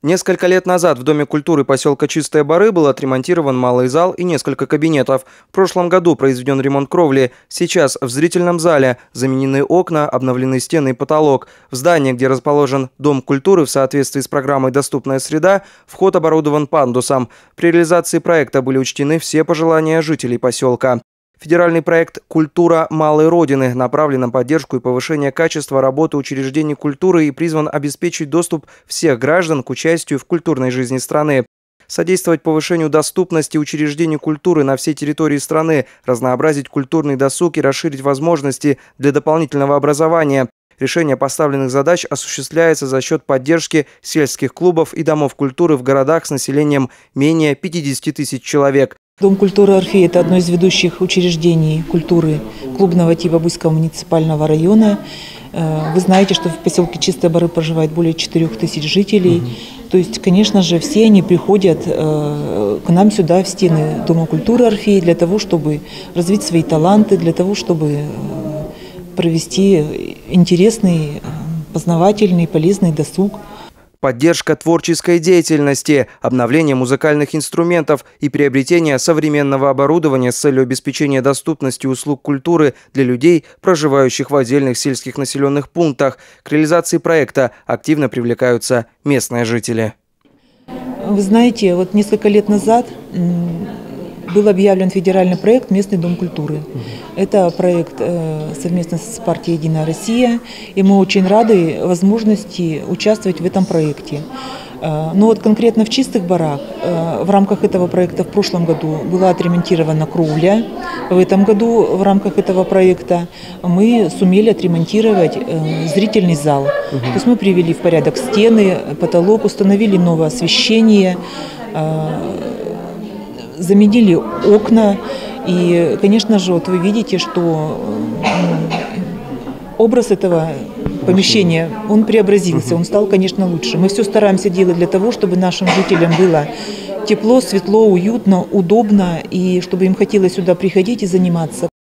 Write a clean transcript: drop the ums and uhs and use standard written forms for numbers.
Несколько лет назад в Доме культуры поселка Чистые Бары был отремонтирован малый зал и несколько кабинетов. В прошлом году произведен ремонт кровли. Сейчас в зрительном зале заменены окна, обновлены стены и потолок. В здании, где расположен Дом культуры в соответствии с программой «Доступная среда», вход оборудован пандусом. При реализации проекта были учтены все пожелания жителей поселка. Федеральный проект «Культура малой Родины» направлен на поддержку и повышение качества работы учреждений культуры и призван обеспечить доступ всех граждан к участию в культурной жизни страны. Содействовать повышению доступности учреждений культуры на всей территории страны, разнообразить культурный досуг и расширить возможности для дополнительного образования. Решение поставленных задач осуществляется за счет поддержки сельских клубов и домов культуры в городах с населением менее 50 тысяч человек. Дом культуры «Орфей» – это одно из ведущих учреждений культуры клубного типа Буйского муниципального района. Вы знаете, что в поселке Чистые Бары проживает более 4000 жителей. То есть, конечно же, все они приходят к нам сюда, в стены Дома культуры «Орфей», для того, чтобы развить свои таланты, для того, чтобы провести интересный, познавательный, полезный досуг. Поддержка творческой деятельности, обновление музыкальных инструментов и приобретение современного оборудования с целью обеспечения доступности услуг культуры для людей, проживающих в отдельных сельских населенных пунктах. К реализации проекта активно привлекаются местные жители. Вы знаете, вот несколько лет назад был объявлен федеральный проект «Местный дом культуры». Это проект совместно с партией «Единая Россия», и мы очень рады возможности участвовать в этом проекте. Но вот конкретно в Чистых Барах в рамках этого проекта в прошлом году была отремонтирована кровля. В этом году в рамках этого проекта мы сумели отремонтировать зрительный зал. То есть мы привели в порядок стены, потолок, установили новое освещение, заменили окна. И, конечно же, вот вы видите, что образ этого помещения, он преобразился, он стал, конечно, лучше. Мы все стараемся делать для того, чтобы нашим жителям было тепло, светло, уютно, удобно, и чтобы им хотелось сюда приходить и заниматься.